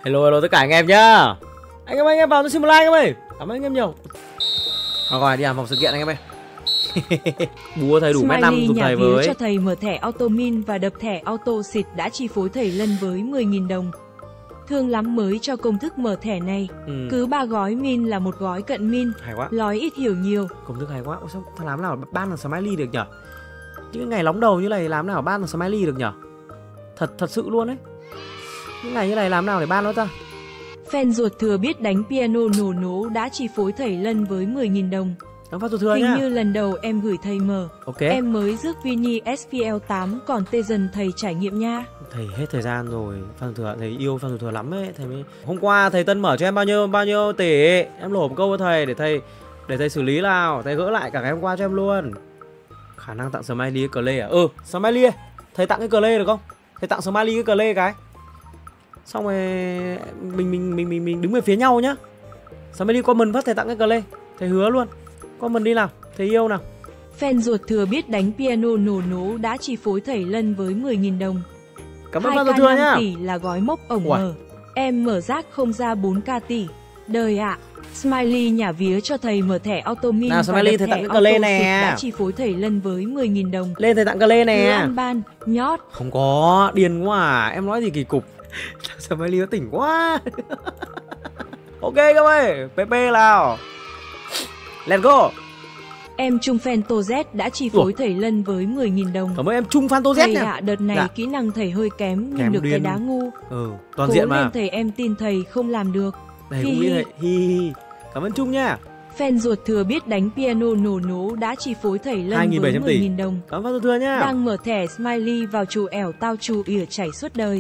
Hello hello tất cả anh em nhá. Anh em vào tôi xin một like anh em ơi. Cảm ơn anh em nhiều. Rồi đi làm phòng sự kiện anh em ơi. Búa thầy đủ mét 5 dùng thầy với. Cho thầy mở thẻ auto min và đập thẻ auto xịt đã chi phối thầy Lân với 10.000 đồng. Thương lắm mới cho công thức mở thẻ này. Cứ 3 gói min là một gói cận min. Hay quá. Nói ít hiểu nhiều. Công thức hay quá. Ôi, sao làm nào ban là smiley được nhở? Những ngày nóng đầu như này làm nào ban là smiley được nhở? Thật sự luôn đấy. Những ngày như này làm nào để ban nó ta? Fan ruột thừa biết đánh piano nổ nố đã chi phối thầy Lân với 10.000 đồng. Đóng phát thừa Hình nhá. như lần đầu em gửi thầy mở. Ok. Em mới rước Vini SPL 8 còn tê dần thầy trải nghiệm nha. Thầy hết thời gian rồi. Phan Thừa thầy yêu Phan Thừa lắm ấy. Thầy mới... Hôm qua thầy Tân mở cho em bao nhiêu tỷ. Em lổ một câu với thầy để thầy xử lý nào. Thầy gỡ lại cả ngày hôm qua cho em luôn. Khả năng tặng smiley cái cờ à? Smiley ấy. Thầy tặng cái cờ được không? Thầy tặng smiley cái cờ cái. Xong rồi mình đứng về phía nhau nhá. Smiley comment phát thầy tặng cái cờ. Thầy hứa luôn. Comment đi nào. Thầy yêu nào. Fan ruột thừa biết đánh piano nổ nố đã chi phối thầy Lân với 10.000 đồng. Cảm ơn Phan Ruột Thừa nhá. 2k 5 tỷ là gói mốc ổng mở. Em mở rác không ra 4k tỷ. Đời ạ. Smiley nhả vía cho thầy mở thẻ auto min và Smiley đập thầy thẻ tặng auto cái xịt nè. đã chi phối thầy Lân với 10.000 đồng. Lên thầy tặng cái nè. Ăn ban, nhót. Không có, điên quá à. Em nói gì kỳ cục. Smiley nó tỉnh quá. Ok các ơi, PP nào. Let's go. Em Trung fan Tô Z đã chi phối thầy Lân với 10.000 đồng. Cảm ơn em Trung fan Tô Z nha. Thầy ạ, đợt này kỹ năng thầy hơi kém nhưng được cái đá ngu. Toàn diện mà. Cố lên thầy, em tin thầy không làm được. Này cũng biết thầy. Hi. Cảm ơn Trung nha. Fan ruột thừa biết đánh piano nổ nố đã chi phối thầy Lân với 10.000 đồng. Cảm ơn Phan Ruột Thừa nha. Đang mở thẻ Smiley vào chù ẻo tao chù ỉa chảy suốt đời.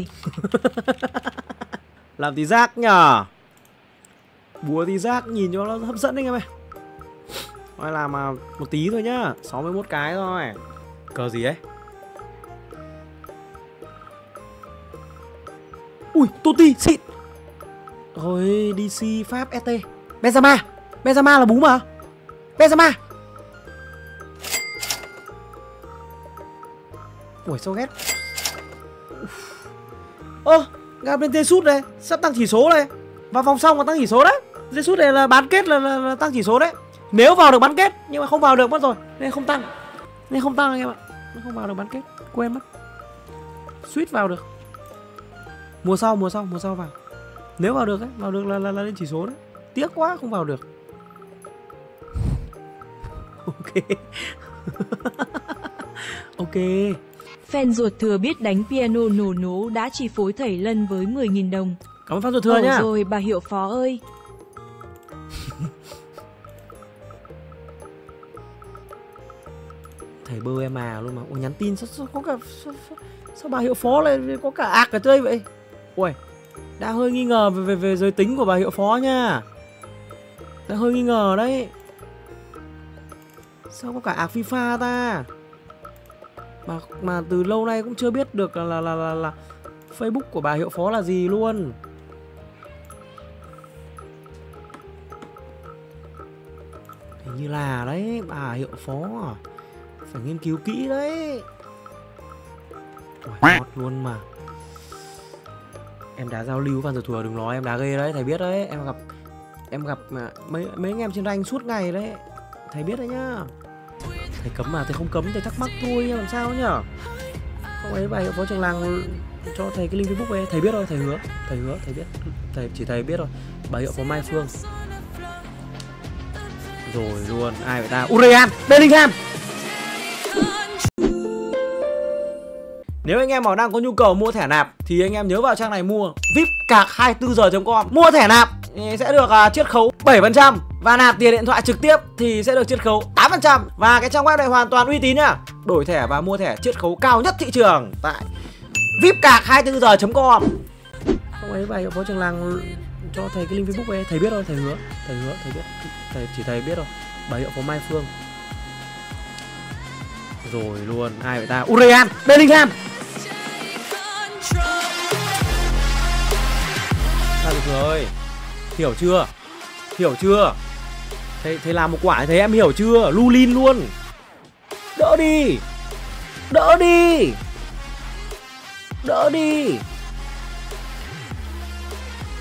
Làm tí rác nhờ. Búa tí rác nhìn cho nó hấp dẫn anh em ơi. Nói làm mà một tí thôi nhá. 61 cái thôi. Cờ gì ấy? Ui, Totti xịn. Rồi DC Pháp ST. Benzema. Benzema là bú mà. Benzema. Ui sao ghét. Gabriel Jesus đây, sắp tăng chỉ số đây. Vào vòng xong mà tăng chỉ số đấy. Jesus này là bán kết là tăng chỉ số đấy. Nếu vào được bán kết, nhưng mà không vào được mất rồi nên không tăng. Nên không tăng anh em ạ. Nó không vào được bán kết, quên mất. Suýt vào được. Mùa sau vào. Nếu vào được ấy, vào được là lên chỉ số đấy. Tiếc quá không vào được. Ok. Ok. Fan ruột thừa biết đánh piano nổ nố đã chi phối thầy Lân với 10.000 đồng. Cảm ơn Phan Ruột Thừa nhá. Rồi bà Hiệu Phó ơi. Thầy bơ em à luôn mà. Ôi nhắn tin sao có cả sao bà Hiệu Phó lại có cả ạc ở đây vậy? Ui, đã hơi nghi ngờ về giới tính của bà Hiệu Phó nha. Đã hơi nghi ngờ đấy. Sao có cả ạc FIFA ta? Mà từ lâu nay cũng chưa biết được là Facebook của bà Hiệu Phó là gì luôn. Hình như là đấy, bà Hiệu Phó à. Phải nghiên cứu kỹ đấy. Ngọt luôn mà. Em đá giao lưu Phan Ruột Thừa đừng nói em đá ghê đấy, thầy biết đấy. Em gặp mấy anh em trên rank suốt ngày đấy. Thầy biết đấy nhá. Thầy cấm mà, thầy không cấm, thầy thắc mắc thôi nha, làm sao nhở. Không ấy bà Hiệu Phó Trường Làng cho thầy cái link Facebook ấy, thầy biết rồi, thầy hứa, thầy biết. Thầy biết rồi. Bà Hiệu Phó Mai Phương. Rồi luôn, ai vậy ta? Urian, Bellingham. Nếu anh em nào đang có nhu cầu mua thẻ nạp thì anh em nhớ vào trang này mua vipcạc24giờ.com. Mua thẻ nạp sẽ được chiết khấu 7% và nạp tiền điện thoại trực tiếp thì sẽ được chiết khấu 8%. Và cái trang web này hoàn toàn uy tín nhá. Đổi thẻ và mua thẻ chiết khấu cao nhất thị trường tại vipcạc24giờ.com. Không ấy bà Hiệu Phó Trường Làng cho thầy cái link Facebook ấy, thầy biết rồi, thầy hứa, thầy biết. Thầy biết rồi. Bà Hiệu Phó Mai Phương. Rồi luôn, ai vậy ta? Urian, Bellingham. Sao được rồi? Hiểu chưa? Thầy làm một quả thấy em hiểu chưa? Lulin luôn. Đỡ đi.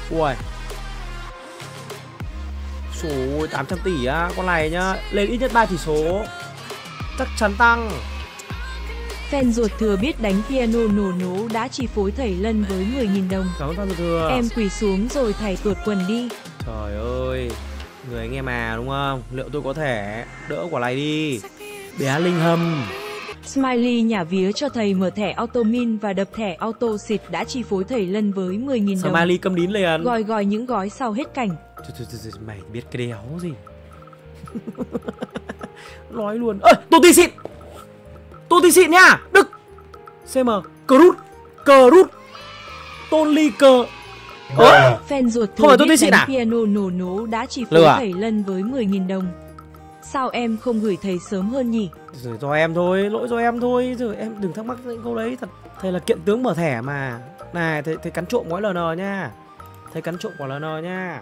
Ui. Số 800 tỷ á, con này nhá, lên ít nhất 3 chỉ số. Chắc chắn tăng. Fan ruột thừa biết đánh piano nổ nố đã chi phối thầy Lân với 10.000 đồng. Cảm ơn fan ruột thừa. Em quỳ xuống rồi thầy tuột quần đi. Trời ơi, người anh em à đúng không? Liệu tôi có thể đỡ quả này đi. Bé Linh Hâm. Smiley nhả vía cho thầy mở thẻ auto min và đập thẻ auto xịt đã chi phối thầy Lân với 10.000 đồng. Smiley câm nín liền. Gọi những gói sau hết cảnh. Mày biết cái đéo gì. Nói luôn. Ơi, Tuti xịn. Tuti xịn nha. Đức. CM. Cờ rút. Tôn ly cờ. Fan ruột thừa biết đánh piano nổ nố đã chi phối thầy Lân với 10.000 đồng. Sao em không gửi thầy sớm hơn nhỉ? Rồi do em thôi, lỗi do em thôi. Rồi em đừng thắc mắc những câu đấy. Thật, thầy là kiện tướng mở thẻ mà. Này, thầy cắn trộm gói LN nha. Thầy cắn trộm quả LN nha.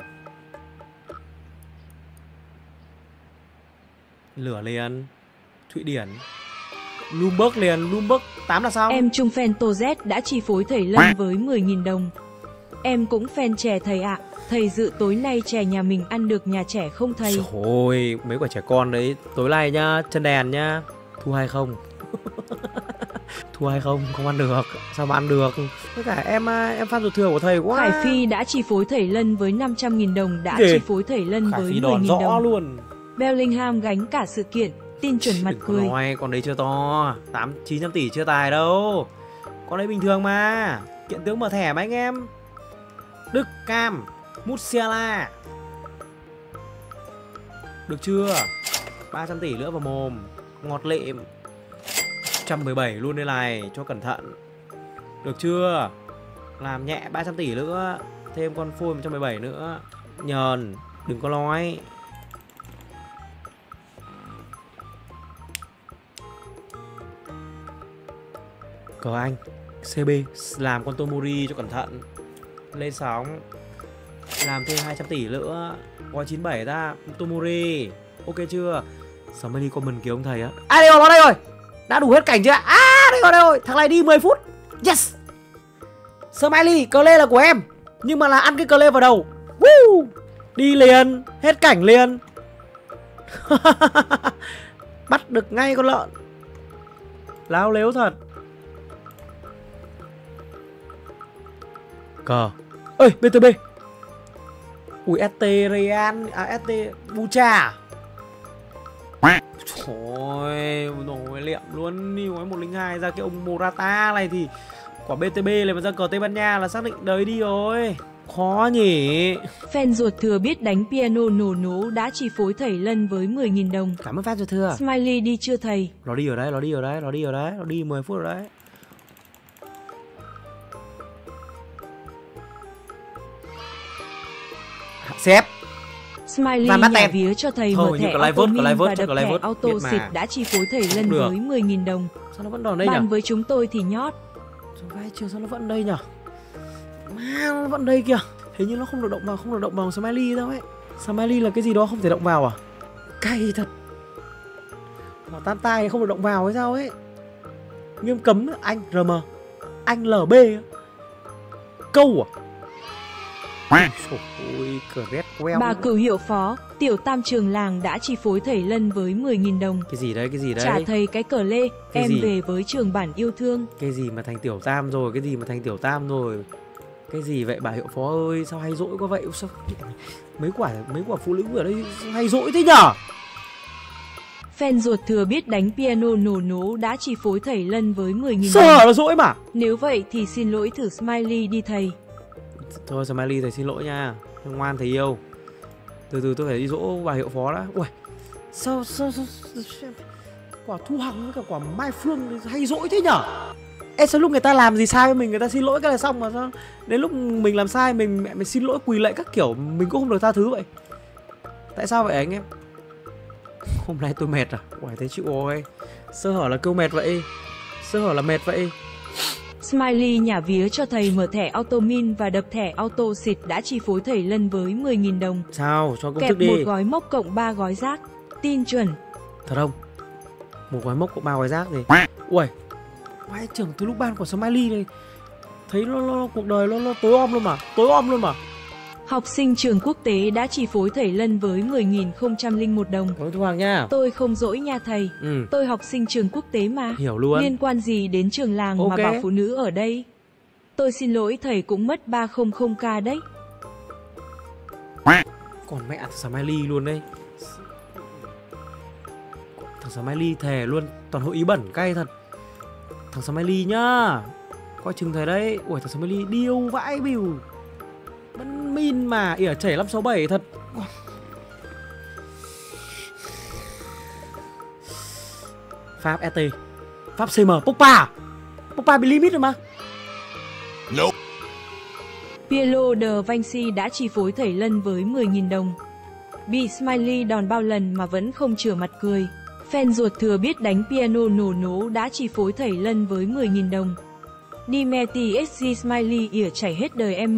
Lửa liền. Thụy Điển. Bloomberg liền. Bloomberg 8 là sao? Em chung fan Tô Z đã chi phối thầy Lân với 10.000 đồng. Em cũng fan chè thầy ạ. Thầy dự tối nay chè nhà mình ăn được nhà trẻ không thầy? Trời ơi, mấy quả trẻ con đấy. Tối nay nhá, chân đèn nhá. Thu hay không? Thu hay không? Không ăn được. Sao mà ăn được? Tất cả em fan ruột thừa của thầy quá. Khải Phi đã chi phối thầy Lân với 500.000 đồng. Đã chi phối thầy Lân với 10.000 đồng. Luôn. Bellingham gánh cả sự kiện. Tin chuẩn mặt cười. Nói, con đấy chưa to. 900 tỷ chưa tài đâu. Con đấy bình thường mà. Kiện tướng mở thẻ mà anh em. Đức Cam Musiala. Được chưa? 300 tỷ nữa vào mồm. Ngọt lịm. 117 luôn đây này. Cho cẩn thận. Được chưa? Làm nhẹ 300 tỷ nữa. Thêm con phôi 117 nữa. Nhờn. Đừng có nói. Cờ Anh CB. Làm con Tomori cho cẩn thận. Lên sóng. Làm thêm 200 tỷ nữa. Gói 97 ra. Tomori. Ok chưa? Smiley comment kìa ông thầy á. À đây rồi, nó đây rồi. Đã đủ hết cảnh chưa? À đây rồi. Thằng này đi 10 phút. Yes. Smiley, cờ lê là của em. Nhưng mà là ăn cái cờ lê vào đầu. Woo. Đi liền. Hết cảnh liền. Bắt được ngay con lợn. Láo lếu thật. Cờ. Ơi, BTB. Ui, ST Real. À, ST Bucha. Trời ơi, nổi liệm luôn. Đi gói 102 ra cái ông Morata này thì quả BTB này mà ra cờ Tây Ban Nha là xác định đời đi rồi. Khó nhỉ. Fan ruột thừa biết đánh piano nổ nố đã chi phối thầy Lân với 10.000 đồng. Cảm ơn fan ruột thừa. Smiley đi chưa thầy? Nó đi ở đấy, nó đi 10 phút rồi đấy. Xếp. Smiley nhà vía cho thầy mở thẻ auto min và đập thẻ auto xịt đã chi phối thầy Lân với 10.000 đồng. Sao nó vẫn còn đây nhỉ? Bàn với chúng tôi thì nhót. Vai chiều sao nó vẫn đây nhỉ? Mà nó vẫn đây kìa. Hình như nó không được động vào Smiley đâu ấy. Smiley là cái gì đó không thể động vào à? Cay thật. Mà tam tai không được động vào hay sao ấy. Nghiêm cấm anh RM. Anh LB. Câu à? Ôi, bà cửu hiệu phó, tiểu tam trường làng đã chi phối thầy Lân với 10.000 đồng. Cái gì đấy? Trả thầy cái cờ lê, cái em gì? về với trường bản yêu thương. Cái gì mà thành tiểu tam rồi? Cái gì vậy bà hiệu phó ơi? Sao hay dỗi quá vậy? Sao mấy quả phụ nữ ở đây hay dỗi thế nhở? Fan ruột thừa biết đánh piano nổ nố đã chi phối thầy Lân với 10.000 đồng. Sợ là dỗi mà. Nếu vậy thì xin lỗi thử Smiley đi thầy. Thôi Smiley thầy xin lỗi nha. Ngoan thầy yêu. Từ tôi phải đi dỗ bà hiệu phó đã. Ui, sao quả Thu Hằng với cả quả Mai Phương hay dỗi thế nhở? Ê, sao lúc người ta làm gì sai với mình người ta xin lỗi cái là xong mà sao đến lúc mình làm sai mình xin lỗi quỳ lạy các kiểu mình cũng không được tha thứ vậy? Tại sao vậy anh em? Hôm nay tôi mệt à? Ui, thế chịu rồi. Sơ hở là kêu mệt vậy. Sơ hở là mệt vậy. Smiley nhả vía cho thầy mở thẻ auto min và đập thẻ auto xịt đã chi phối thầy Lân với 10.000 đồng. Sao? Cho công kẹp thức đi. Một gói mốc cộng 3 gói rác. Tin chuẩn. Thật không? Một gói mốc cộng 3 gói rác gì? Ui, vãi trưởng từ lúc ban của Smiley này thấy nó cuộc đời nó tối om luôn mà. Học sinh trường quốc tế đã chi phối thầy Lân với 10.001 đồng. Cảm ơn Thu Hoàng nha. Tôi không dỗi nha thầy. Tôi học sinh trường quốc tế mà. Hiểu luôn. Liên quan gì đến trường làng mà bảo phụ nữ ở đây? Tôi xin lỗi thầy cũng mất 300k đấy. Còn mẹ thằng Smiley luôn đây. Thằng Smiley thề luôn, toàn hội ý bẩn cay thật. Thằng Smiley nhá, coi chừng thầy đấy. Ui thằng Smiley điêu vãi bìu. Bắn min mà, ỉa chảy 567 thật. Pháp ST, Pháp CM, Pogba. Pogba bị limit rồi mà. Nope. Piero de Vinci đã chi phối thầy Lân với 10.000 đồng. Bị Smiley đòn bao lần mà vẫn không chừa mặt cười. Fan ruột thừa biết đánh piano nổ nố đã chi phối thầy Lân với 10.000 đồng. Dimeti SG Smiley ỉa chảy hết đời em.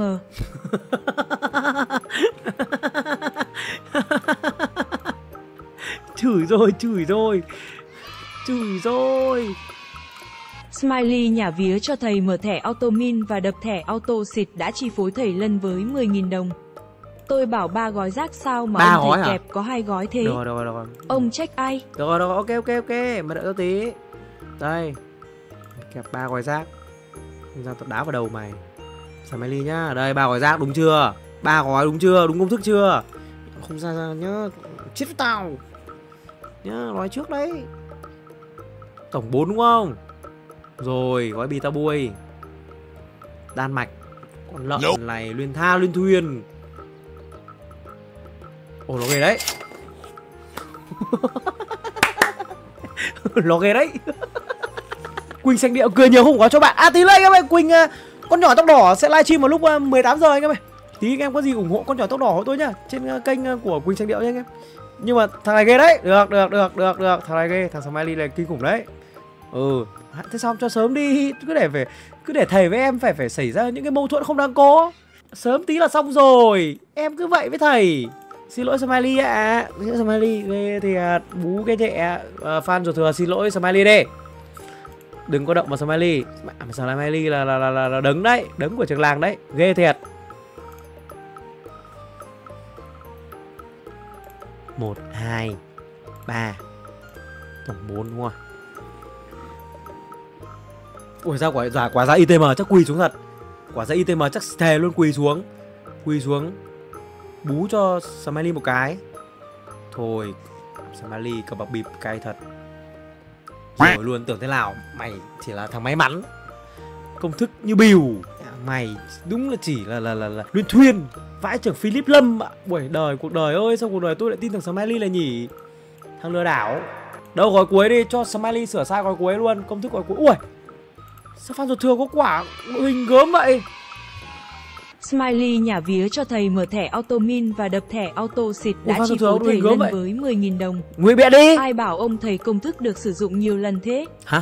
Chửi rồi, chửi rồi. Chửi rồi. Smiley nhả vía cho thầy mở thẻ Automin và đập thẻ Auto xịt đã chi phối thầy Lân với 10.000 đồng. Tôi bảo 3 gói rác sao mà ông thầy kẹp có 2 gói thế. Rồi. Ông trách ai? Rồi, ok, mà đợi tao tí. Đây. Kẹp 3 gói rác. Không ra tao đá vào đầu mày. Smiley nhá. Đây 3 gói rác đúng chưa? 3 gói đúng chưa? Đúng công thức chưa? Không ra nhá. Chết với tao. Nhá, nói trước đấy. Tổng 4 đúng không? Rồi, gói bì tao bui. Đan mạch. Con lợn này luyên tha luyên thuyền. Ồ, nó ghê đấy. Nó ghê đấy. Quỳnh xanh điệu cười nhiều không có cho bạn. À tí nữa anh em ơi, Quỳnh con nhỏ tóc đỏ sẽ livestream vào lúc 18 giờ anh em ơi. Tí anh em có gì ủng hộ con nhỏ tóc đỏ của tôi nhá, trên kênh của Quỳnh xanh điệu nha anh em. Nhưng mà thằng này ghê đấy. Được. Thằng này ghê, thằng Smiley này kinh khủng đấy. Thế sao cho sớm đi, cứ để thầy với em phải xảy ra những cái mâu thuẫn không đáng có. Sớm tí là xong rồi. Em cứ vậy với thầy. Xin lỗi Smiley ạ. Smiley ghê thiệt, bú cái nhẹ. Fan ruột thừa xin lỗi Smiley đi. Đừng có động vào Smiley. Smiley là đấng đấy, đấng của trường làng đấy, ghê thiệt. 1, 2, 3. Tổng 4 đúng không? Ui sao quả ra ITM chắc quỳ xuống thật. Quả ra ITM chắc thề luôn quỳ xuống. Bú cho Smiley một cái. Thôi Smiley cầm bạc bịp cay thật. Rồi luôn, tưởng thế nào mày chỉ là thằng may mắn. Công thức như bìu. Mày đúng là chỉ là luyên thuyên. Vãi trưởng Philip Lâm ạ. Cuộc đời ơi, sao cuộc đời tôi lại tin thằng Smiley này nhỉ. Thằng lừa đảo. Đâu gói cuối đi, cho Smiley sửa sai gói cuối luôn. Công thức gói cuối. Ui, sao fan ruột thừa có quả đội hình gớm vậy. Smiley nhả vía cho thầy mở thẻ Automin và đập thẻ Auto xịt đã chi phối thầy Lân với 10.000 đồng. Nguy bịa đi. Ai bảo ông thầy công thức được sử dụng nhiều lần thế? Hả?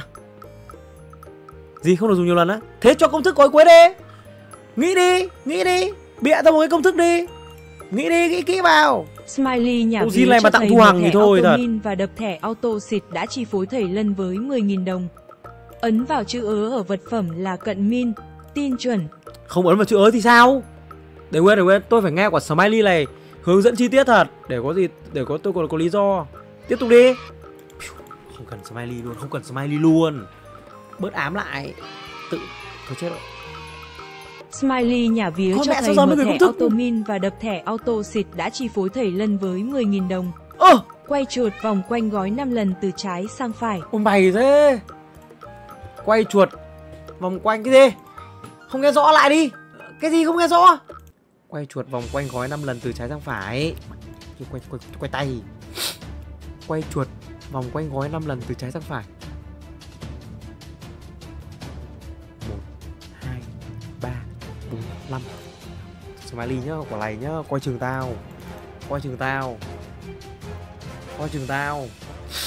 Gì không được dùng nhiều lần á? Thế cho công thức gói cuối đi. Nghĩ đi. Bịa ra một cái công thức đi. Nghĩ kỹ vào. Smiley nhả vía cho thầy mở thẻ Automin và đập thẻ Auto xịt đã chi phối thầy Lân với 10.000 đồng. Ấn vào chữ ớ ở vật phẩm là cận min, tin chuẩn. Không ấn vào chữ ớ thì sao? Để quên, tôi phải nghe quả Smiley này hướng dẫn chi tiết thật. Để tôi còn có lý do. Tiếp tục đi. Không cần Smiley luôn. Bớt ám lại. Thôi chết rồi. Smiley nhả vía cho thầy mở thẻ Automin và đập thẻ Auto xịt đã chi phối thầy Lân với 10.000 đồng. Quay chuột vòng quanh gói 5 lần từ trái sang phải. Ôi mày thế. Quay chuột vòng quanh cái gì? Không nghe rõ lại đi. Cái gì không nghe rõ? Quay chuột vòng quanh gói 5 lần từ trái sang phải. Quay tay. Quay chuột vòng quanh gói 5 lần từ trái sang phải. 1, 2, 3, 4, 5. Smiley nhá, quả này nhá, coi chừng tao.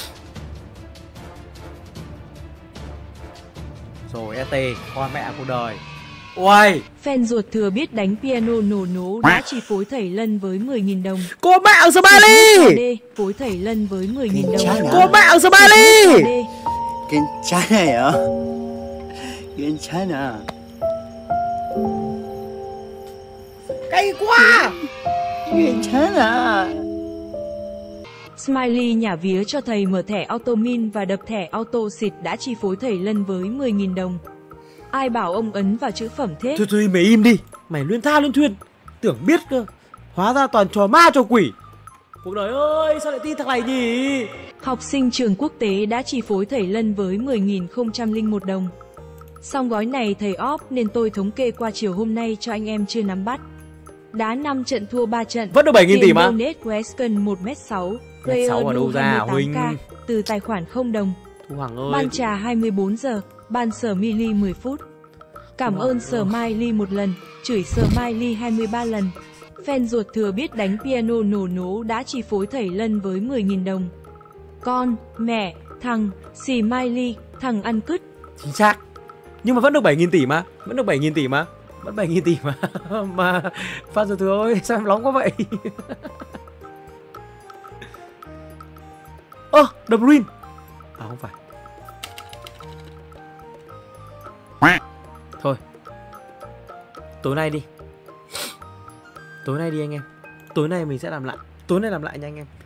Rồi ST, con mẹ cuộc đời. Ôi, fan ruột thừa biết đánh piano nổ nố đã chi phối thầy Lân với 10.000 đồng. Cô mẹ Smiley! Phối thầy Lân với 10.000 đồng. Cô mẹ Smiley! 괜찮아요. 괜찮아. Cay quá. 괜찮아. Smiley nhả vía cho thầy mở thẻ auto min và đập thẻ auto xịt đã chi phối thầy Lân với 10.000 đồng. Ai bảo ông ấn vào chữ phẩm thế? Thôi mày im đi. Mày luyên tha luyên thuyên. Tưởng biết cơ. Hóa ra toàn trò ma trò quỷ. Cuộc đời ơi, sao lại tin thằng này nhỉ? Học sinh trường quốc tế đã chi phối thầy Lân với 10.001 đồng. Xong gói này thầy off nên tôi thống kê qua chiều hôm nay cho anh em chưa nắm bắt. Đá 5 trận thua 3 trận. Vẫn được 7.000 tỷ mà. Donate Weston 1m6. Player ở đâu ra 28k Huynh? từ tài khoản 0 đồng. Thu Hằng ơi. Ban trà 24 giờ, ban sở Miley 10 phút. Cảm ơn sở Miley 1 lần, chửi sở Miley 23 lần. Fan ruột thừa biết đánh piano nổ nố đã chi phối thầy Lân với 10.000 đồng. Con, mẹ, thằng, xì Miley, thằng ăn cứt. Chính xác. Nhưng mà vẫn được 7.000 tỷ mà. Vẫn được 7.000 tỷ mà. Vẫn 7.000 tỷ mà. Mà Phan Ruột Thừa ơi, sao em nóng quá vậy? Ơ, De Bruyne. À không phải. Thôi. Tối nay đi. Tối nay đi anh em. Tối nay mình sẽ làm lại. Tối nay làm lại nha anh em.